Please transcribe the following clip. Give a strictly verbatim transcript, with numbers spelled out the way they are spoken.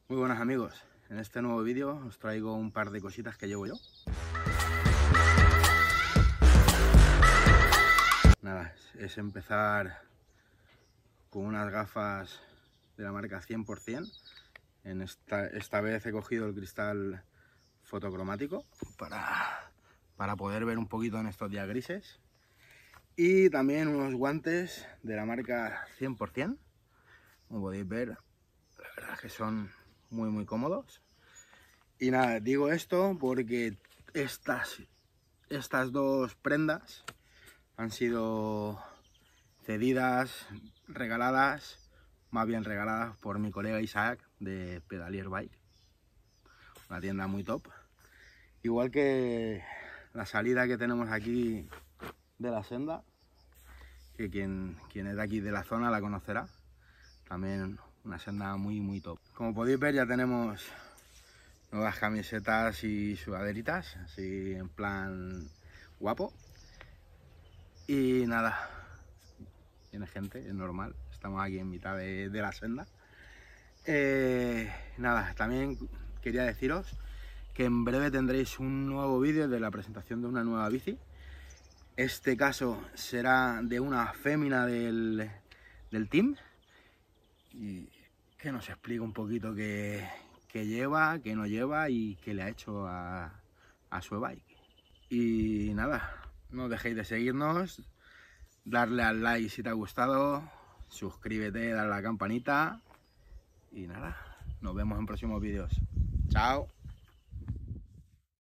Muy buenas amigos, en este nuevo vídeo os traigo un par de cositas que llevo yo. Nada, es empezar con unas gafas de la marca cien por cien. En esta, esta vez he cogido el cristal fotocromático para, para poder ver un poquito en estos días grises. Y también unos guantes de la marca cien por cien. Como podéis ver, la verdad es que son muy muy cómodos. Y nada, digo esto porque estas, estas dos prendas han sido cedidas, regaladas, más bien regaladas por mi colega Isaac de Pedalier Bike, una tienda muy top. Igual que la salida que tenemos aquí de la senda, que quien, quien es de aquí de la zona la conocerá, también una senda muy muy top. Como podéis ver, ya tenemos nuevas camisetas y sudaderitas, así en plan guapo. Y nada, viene gente, es normal, estamos aquí en mitad de, de la senda. Eh, nada, también quería deciros que en breve tendréis un nuevo vídeo de la presentación de una nueva bici. Este caso será de una fémina del, del team y que nos explique un poquito qué, qué lleva, qué no lleva y qué le ha hecho a, a su bike. Y nada, no dejéis de seguirnos, darle al like si te ha gustado, suscríbete, dale a la campanita y nada, nos vemos en próximos vídeos. Chao.